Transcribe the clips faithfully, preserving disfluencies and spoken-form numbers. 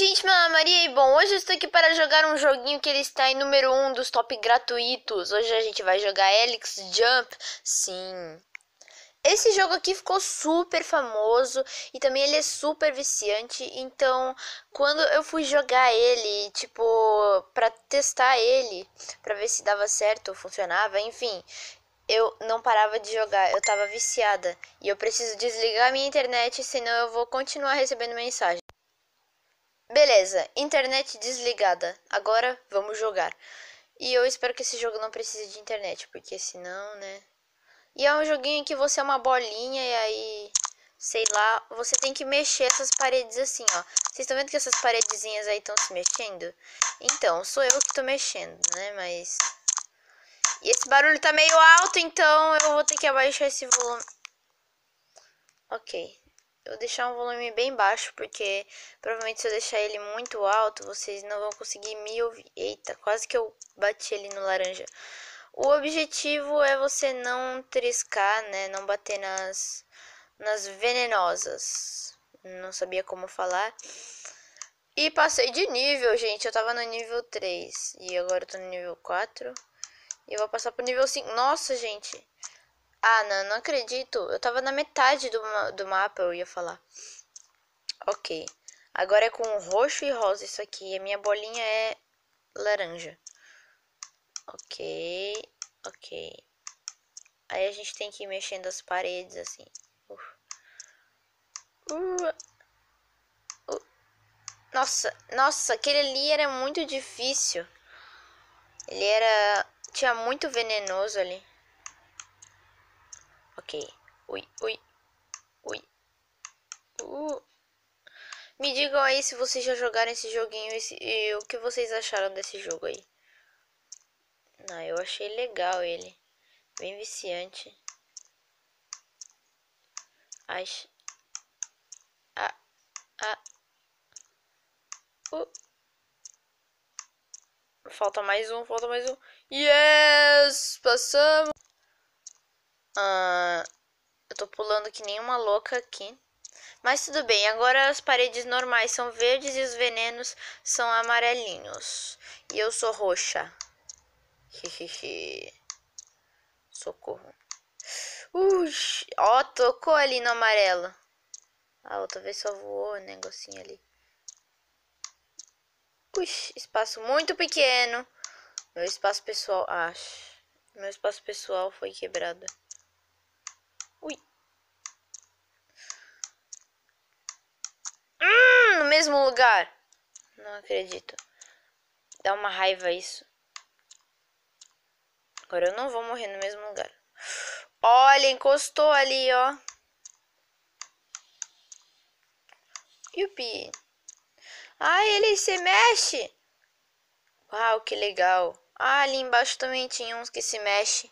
gente, meu nome é Maria e bom, hoje eu estou aqui para jogar um joguinho que ele está em número um dos top gratuitos. Hoje a gente vai jogar Helix Jump, sim. Esse jogo aqui ficou super famoso e também ele é super viciante, então quando eu fui jogar ele, tipo, pra testar ele, pra ver se dava certo, funcionava, enfim, eu não parava de jogar, eu tava viciada e eu preciso desligar minha internet, senão eu vou continuar recebendo mensagem. Beleza, internet desligada, agora vamos jogar. E eu espero que esse jogo não precise de internet, porque senão, né... E é um joguinho que você é uma bolinha e aí, sei lá, você tem que mexer essas paredes assim, ó. Vocês estão vendo que essas paredezinhas aí estão se mexendo? Então, sou eu que tô mexendo, né? Mas... E esse barulho tá meio alto, então eu vou ter que abaixar esse volume. Ok. Eu vou deixar um volume bem baixo, porque provavelmente se eu deixar ele muito alto, vocês não vão conseguir me ouvir. Eita, quase que eu bati ali no laranja. O objetivo é você não triscar, né? Não bater nas, nas venenosas. Não sabia como falar. E passei de nível, gente. Eu tava no nível três. E agora eu tô no nível quatro. E eu vou passar pro nível cinco. Nossa, gente. Ah, não, não acredito. Eu tava na metade do, do mapa, eu ia falar. Ok. Agora é com roxo e rosa isso aqui. E a minha bolinha é laranja. Ok. Ok. Aí a gente tem que ir mexendo as paredes assim. Uh. Uh. Uh. Nossa, nossa, aquele ali era muito difícil. Ele era... Tinha muito venenoso ali. Ok. Ui, ui. Ui. Uh. Me digam aí se vocês já jogaram esse joguinho esse, e o que vocês acharam desse jogo aí. Não, eu achei legal ele. Bem viciante. Ai. Ah. Ah. Uh. Falta mais um, falta mais um. Yes! Passamos! Ah, eu tô pulando que nem uma louca aqui. Mas tudo bem, agora as paredes normais são verdes e os venenos são amarelinhos. E eu sou roxa. Socorro. Ux, ó, tocou ali no amarelo. A outra vez só voou o negocinho ali. Ux, espaço muito pequeno. Meu espaço pessoal... Ah, meu espaço pessoal foi quebrado. Ui. Hum, no mesmo lugar. Não acredito. Dá uma raiva isso. Agora eu não vou morrer no mesmo lugar. Olha, encostou ali, ó. Yupi. Ah, ele se mexe. Uau, que legal. Ah, ali embaixo também tinha uns que se mexem.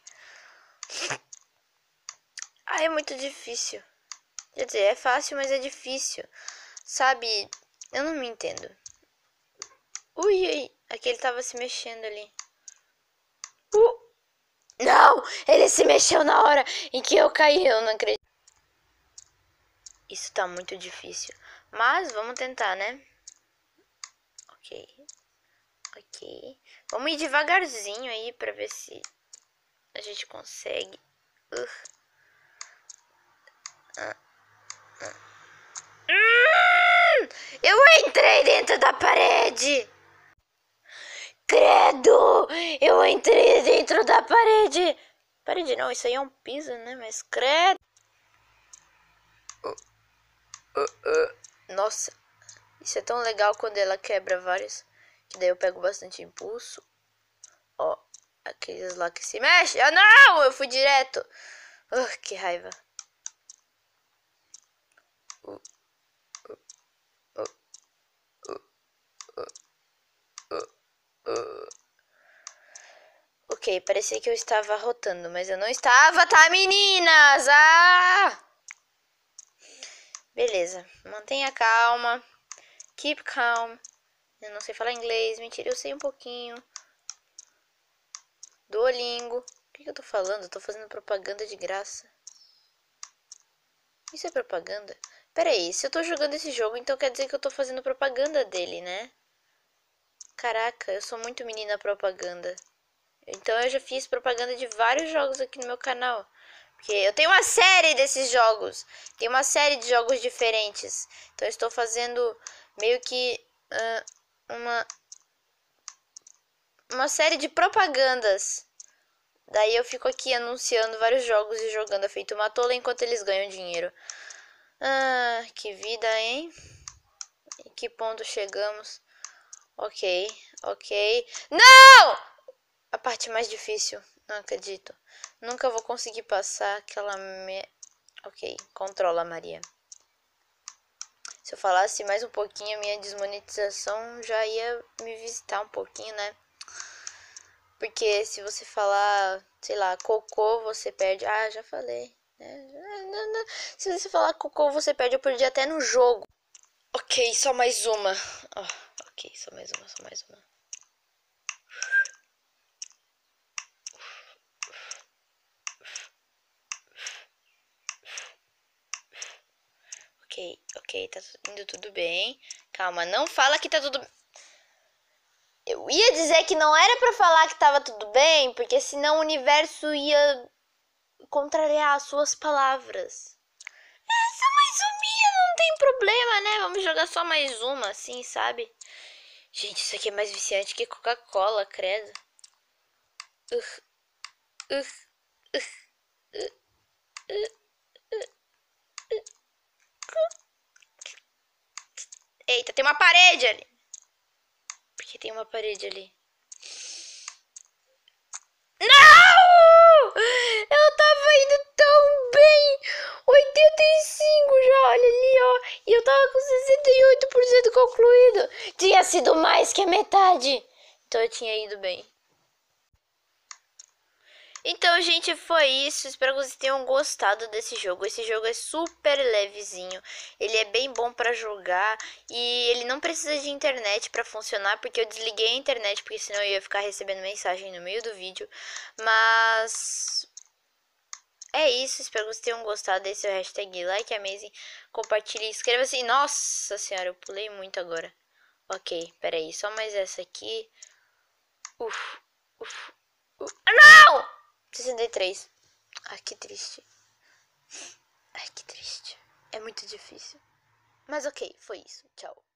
Ah, é muito difícil. Quer dizer, é fácil, mas é difícil. Sabe, eu não me entendo. Ui, ui, aquele tava se mexendo ali. Uh. Não, ele se mexeu na hora em que eu caí, eu não acredito. Isso tá muito difícil. Mas vamos tentar, né? Ok. Ok. Vamos ir devagarzinho aí pra ver se a gente consegue. Uh. Ah. Ah. Hum, eu entrei dentro da parede. Credo! Eu entrei dentro da parede. Parede não, isso aí é um piso, né? Mas credo. Uh, uh, uh. Nossa, isso é tão legal quando ela quebra vários. Que daí eu pego bastante impulso. Ó, aqueles lá que se mexem. Ah, não! Eu fui direto. Uh, que raiva. Uh, uh, uh, uh, uh, uh, uh. Ok, parecia que eu estava rotando, mas eu não estava, tá, meninas? Ah! Beleza, mantenha calma. Keep calm. Eu não sei falar inglês, mentira, eu sei um pouquinho. Duolingo. O que, que eu tô falando? Eu tô fazendo propaganda de graça. Isso é propaganda? Pera aí, se eu tô jogando esse jogo, então quer dizer que eu tô fazendo propaganda dele, né? Caraca, eu sou muito menina propaganda. Então eu já fiz propaganda de vários jogos aqui no meu canal. Porque eu tenho uma série desses jogos. Tem uma série de jogos diferentes. Então eu estou fazendo meio que uh, uma, uma série de propagandas. Daí eu fico aqui anunciando vários jogos e jogando feito uma tola enquanto eles ganham dinheiro. Ah, que vida, hein? Em que ponto chegamos? Ok, ok. Não! A parte mais difícil. Não acredito. Nunca vou conseguir passar aquela me... Ok, controla, Maria. Se eu falasse mais um pouquinho, a minha desmonetização já ia me visitar um pouquinho, né? Porque se você falar, sei lá, cocô, você perde. Ah, já falei. Né? Se você falar cocô, você perde. Eu perdi até no jogo. Ok, só mais uma. Oh, ok, só mais uma, só mais uma. Ok, ok, tá indo tudo bem. Calma, não fala que tá tudo... Eu ia dizer que não era pra falar que tava tudo bem, porque senão o universo ia contrariar as suas palavras. É só mais uma, não tem problema, né? Vamos jogar só mais uma, assim, sabe? Gente, isso aqui é mais viciante que Coca-Cola, credo. Uh, uh, uh, uh, uh, uh, uh. Eita, tem uma parede ali. Porque tem uma parede ali. Não! Eu tava indo tão bem. oitenta e cinco já, olha ali, ó. E eu tava com sessenta e oito por cento concluído. Tinha sido mais que a metade. Então eu tinha ido bem. Então, gente, foi isso. Espero que vocês tenham gostado desse jogo. Esse jogo é super levezinho. Ele é bem bom pra jogar. E ele não precisa de internet pra funcionar. Porque eu desliguei a internet. Porque senão eu ia ficar recebendo mensagem no meio do vídeo. Mas... é isso. Espero que vocês tenham gostado. Desse hashtag like amazing. Compartilhe e inscreva-se. Nossa senhora, eu pulei muito agora. Ok, peraí. Só mais essa aqui. Uf, uf, uf. Não! sessenta e três. Ai, que triste. Ai, que triste. É muito difícil. Mas ok, foi isso. Tchau.